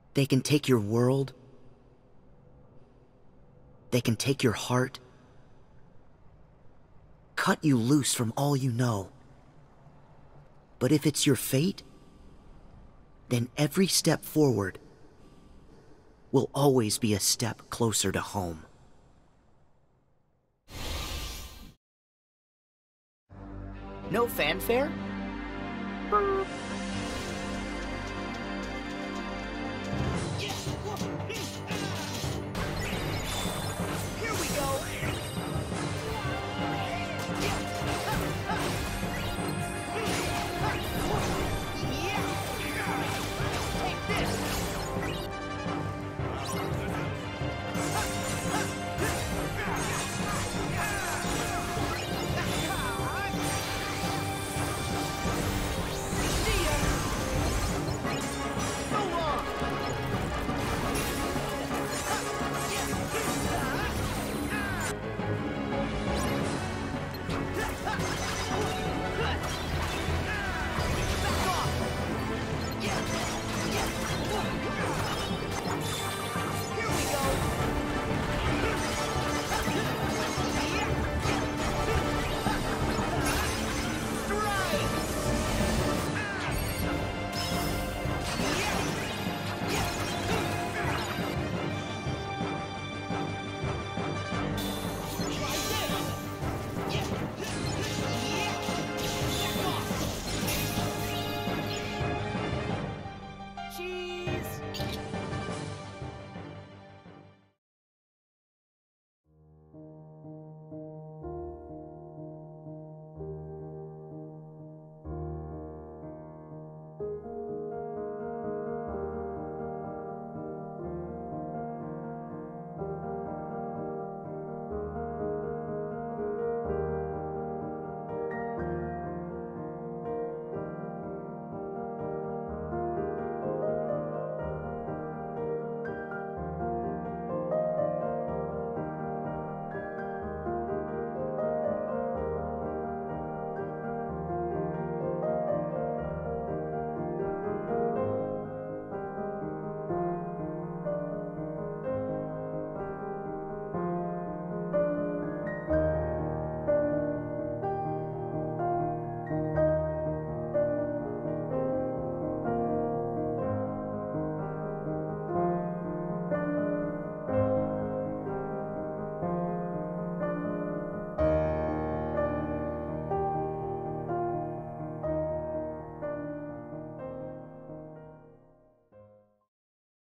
They can take your world. They can take your heart. Cut you loose from all you know. But if it's your fate, then every step forward will always be a step closer to home. No fanfare?